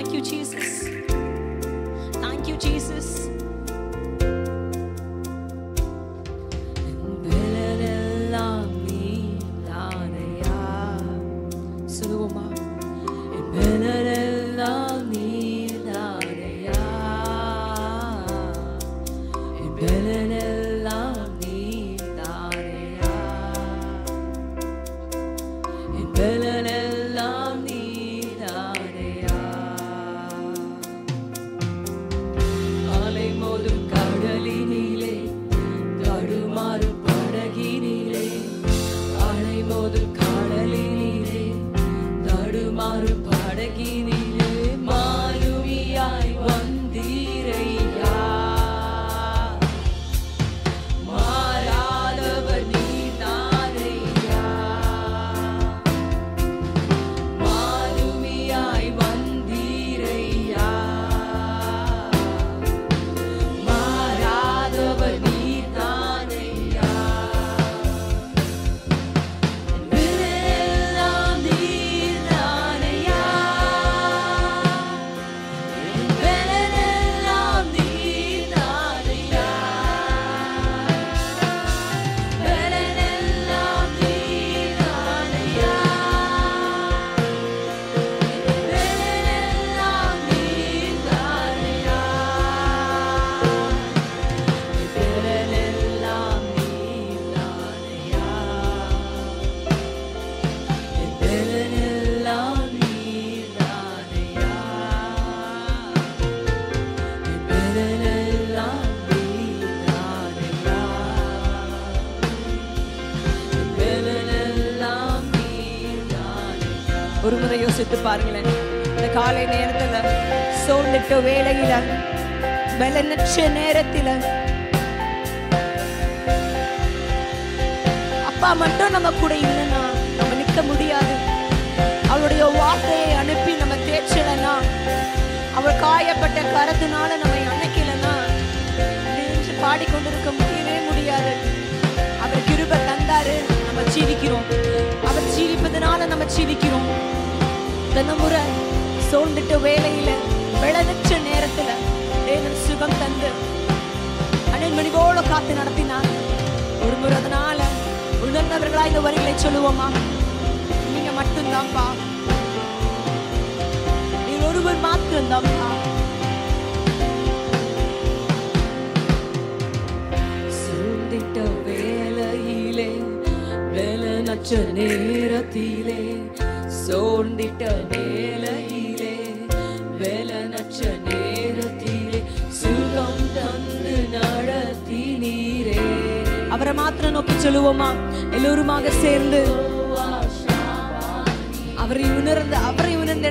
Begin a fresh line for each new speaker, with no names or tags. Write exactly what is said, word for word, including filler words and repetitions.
Thank you, Jesus. Thank you, Jesus. பெலனெல்லாம் நீதானையா. சொல்லுவோமா? பெலனெல்லாம் நீதானையா. பெலனெல்லாம் நீதானையா. பெலனெல்லாம் நீதானையா. அலை மோதும் கடலினிலே தடுமாறு படகினிலே. அலை மோதும் கடலினிலே தடுமாறு படகினிலே. மாலுமியாய் வந்தீரையா. மாறாதவர் நீதானையா. மாலுமியாய் வந்தீரையா. மாறாதவர் நீதானையா. பெலனெல்லாம் நீதானையா. பெலனெல்லாம் நீதானையா. பெலனெல்லாம் நீதானையா. பெலனெல்லாம் நீதானையா. பெலனெல்லாம் நீதானையா. பெலனெல்லாம் நீதானையா. பெலனெல்லாம் நீதானையா. பெலனெல்லாம் நீதானையா. ஒரு முறை யோசித்து பாருங்களேன். இந்த காலை நேரத்துல சோர்ந்துட்ட வேளையில பலனற்ற நேரத்தில அப்பா மட்டும் நம்ம கூட இல்லைன்னா நம்ம நிற்க முடியாது. அவருடைய வார்த்தையை அனுப்பி நம்ம தேய்ச்சலன்னா, அவர் காயப்பட்ட கரத்தினால நம்மை அணைக்கலன்னா நெஞ்சு பாடிக்கொண்டிருக்க முடியவே முடியாது. அவர் கிருபை தந்தாரு, நம்ம ஜீவிக்கிறோம். அவர் ஜீவிப்பதனால நம்ம ஜீவிக்கிறோம். தினமுறை சோர்ந்துட்ட வேளையில வெளனற்ற நேரத்துல தேவன் சுகம் தந்து அணில் மணி போல காத்து நடத்தினார். ஒரு முறை அதனால உணர்ந்தவர்களா இந்த வரிகளை சொல்லுவோமா? நீங்க மட்டும்தான்ப்பா, நீங்க ஒருவர் மாத்திரம்தான்ப்பா. சோர்ந்திட்ட வேளையிலே வெளனற்ற நேரத்திலே. சோர்ந்திட்ட வேளையிலே வெளனற்ற நேரத்திலே சுகம் தந்து நடத்தினீரே. அவரை மாத்திரம் நோக்கி சொல்லுவோமா? எல்லோருமாக சேர்ந்து அவரை உணர்ந்து அவரை உணர்ந்த